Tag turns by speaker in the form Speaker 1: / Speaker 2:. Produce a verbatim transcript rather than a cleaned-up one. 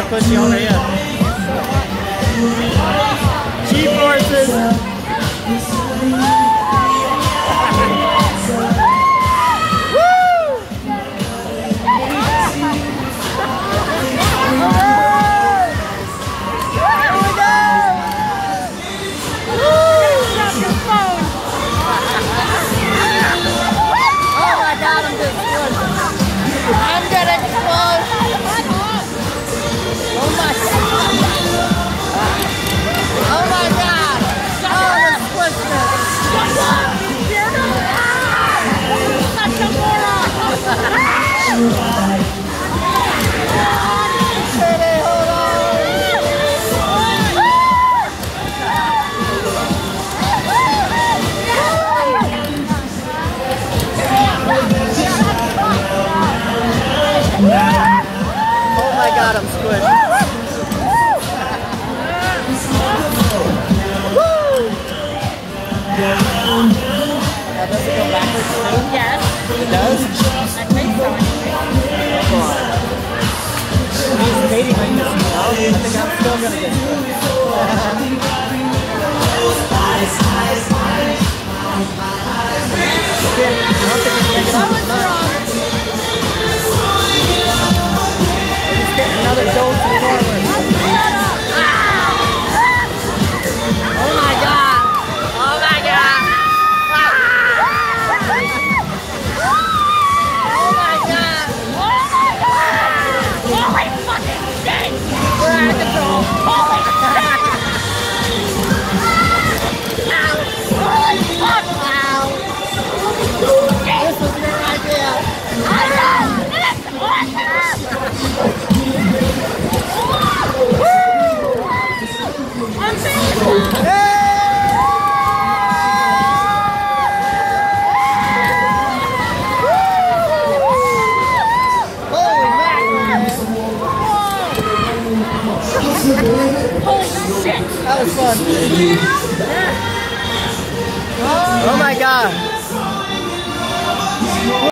Speaker 1: push you over here. G-forces.
Speaker 2: Oh my god, I'm squished. Now, does it go backwards too?
Speaker 3: Yes.
Speaker 2: It does?
Speaker 3: I think so.
Speaker 2: Come on. He's dating like this now. I think I'm still gonna get squished.
Speaker 3: That was wrong.
Speaker 2: Let's get another dose forward.
Speaker 3: Oh my god. Oh my god. Oh my god. Oh my god. Holy fucking shit. We're out of control. Holy shit. Ow. Holy fuck. Ow. This was your idea. I know. This was holy shit!
Speaker 2: That was fun. Oh my god.